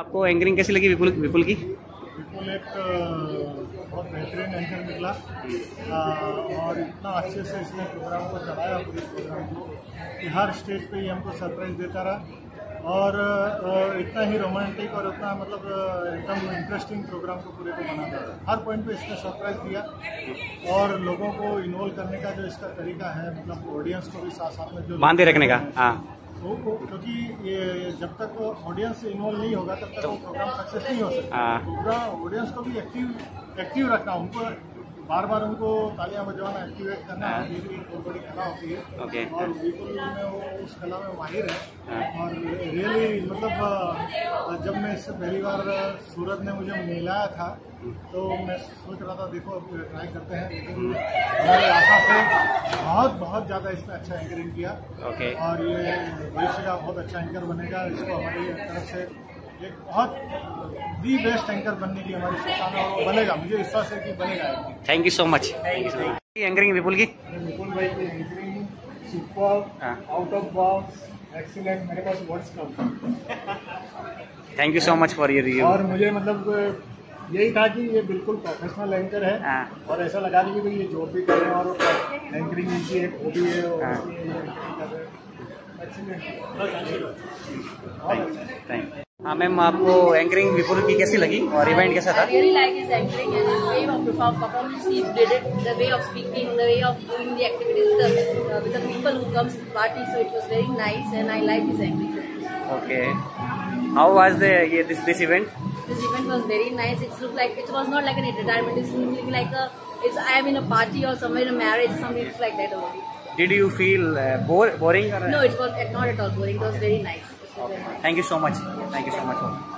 आपको एंकरिंग कैसी लगी विपुल की? विपुल एक बहुत बेहतरीन एंकर निकला और इतना अच्छे से इसने प्रोग्राम को चलाया, पूरे प्रोग्राम को, कि हर स्टेज पे ही हमको सरप्राइज देता रहा और इतना ही रोमांटिक और इतना मतलब एकदम इंटरेस्टिंग प्रोग्राम को पूरे को बनाता रहा। हर पॉइंट पे इसने सरप्राइज दिया और लोगों को इन्वॉल्व करने का जो इसका तरीका है, मतलब ऑडियंस को भी साथ साथ में जो बांधे रखने का, हाँ, क्योंकि ये जब तक ऑडियंस इन्वॉल्व नहीं होगा तब तक वो प्रोग्राम सक्सेस नहीं हो सकता। पूरा ऑडियंस को भी एक्टिव रखना, उनको बार बार उनको तालियां बजवाना, एक्टिवेट करना, ये भी एक बहुत बड़ी कला होती है। और विपुल में वो उस कला में माहिर है और रियली मतलब जब मैं इससे पहली बार सूरज ने मुझे मिलाया था तो मैं सोच रहा था देखो अब ट्राई करते हैं, लेकिन हमारी आशा से बहुत ज़्यादा इसने अच्छा एंकरिंग किया और ये भविष्य का बहुत अच्छा एंकर बनेगा। इसको हमारी तरफ से एक बहुत दी बेस्ट एंकर बनने की हमारी शुभकामना, और बनेगा, मुझे विश्वास है कि बनेगा। Thank you so much. Anchoring Vipul की? विपुल भाई की anchoring super, out of box, excellent, मेरे पास वर्ड्स कम। Thank you so much for your review. और मुझे मतलब यही था कि ये बिल्कुल प्रोफेशनल एंकर है और ऐसा लगा नहीं कि ये जॉब भी कर रहे हैं और एंकरिंग इनकी एक हॉबी है और हाँ मैम, आपको एंकरिंग विपुल की कैसी लगी और इवेंट कैसा था? I really like his anchoring and his way of performance. He did it, the way of speaking, the way of doing the activities with the people who comes to the party. So it was very nice and I like his anchoring. Okay. How was this event? This event was very nice. It looked like, it was not like an retirement. It's looking like I am in a party or somewhere in a marriage, something like that only. Did you feel boring? Or? No, it was not at all boring. It was very nice. Okay. Thank you so much. Thank you so much.